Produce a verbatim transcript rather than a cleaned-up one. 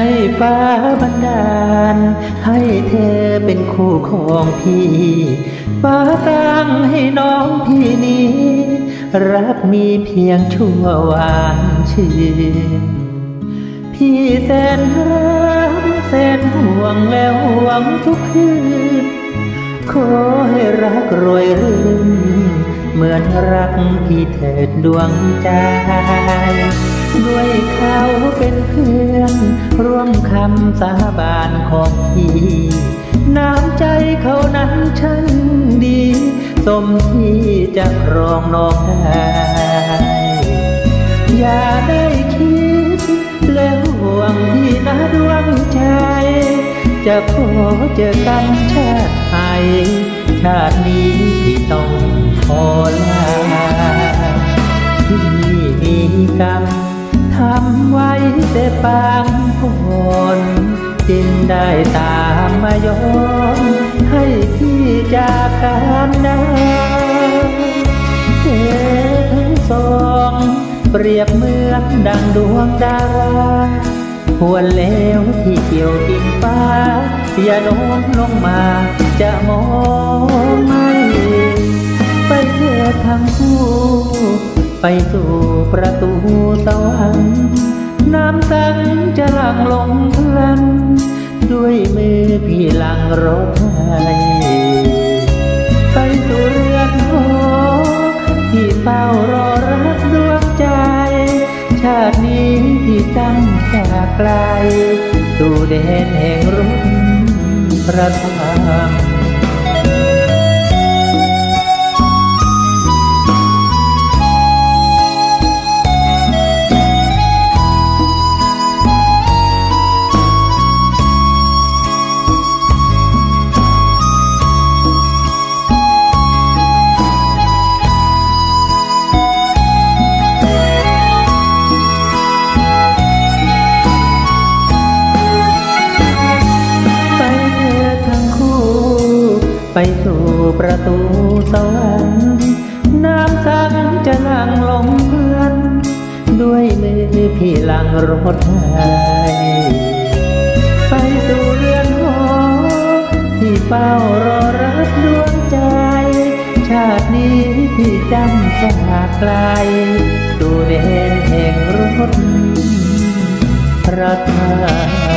ให้ฟ้าบันดาลให้เธอเป็นคู่ของพี่ฟ้าตั้งให้น้องพี่นี้รักมีเพียงชั่วหวานชื่นพี่แสนรักแสนห่วงแล้วหวังทุกคืนขอให้รักรวยรื่นเหมือนรักพี่เถิดดวงใจด้วยเขาเป็นเพื่อนร่วมคำสาบานของพี่น้ำใจเขานั้นช่างดีสมที่จะครองน้องได้อย่าได้คิดแล้วห่วงที่นะดวงใจจะขอเจอกันชาติไหนชาตินี้ที่ต้องขอลาที่มีกรรมทำไว้แต่ปางก่อนจึงได้ตามมาย้อนให้พี่จากกันได้เธอทั้งสองเปรียบเหมือนดังดวงดาวควรแล้วที่เกี่ยวกิ่งฟ้าอย่าโน้มลงมาจะมองไม่ไปเถิดทั้งคู่ไปสู่ประตูสวรรค์น้ำสังจะหลั่งลงพลันด้วยมือพี่หลังรถให้ไปสู่เรือนหอที่เฝ้ารอรับดวงใจชาตินี้ที่ตั้งจากไกลสู่แดนแห่งรุ่งพระธรรมไปสู่ประตูสวรรค์น้ำสังจะหลั่งลงเพลินด้วยมือพี่หลังรถให้ไปสู่เรือนหอที่เฝ้ารอรับดวงใจชาตินี้พี่จำจากไกลสู่แดนแห่งรถพระธรรม